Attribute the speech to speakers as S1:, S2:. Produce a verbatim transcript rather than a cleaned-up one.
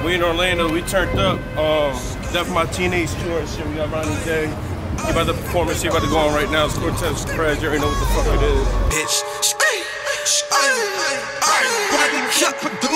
S1: We in Orlando, we turned up. Um, that for my teenage tour and shit. We got Ronnie J. He about to perform and shit about to go on right now. It's Cortez Crash. You already know what the fuck it is.
S2: Bitch.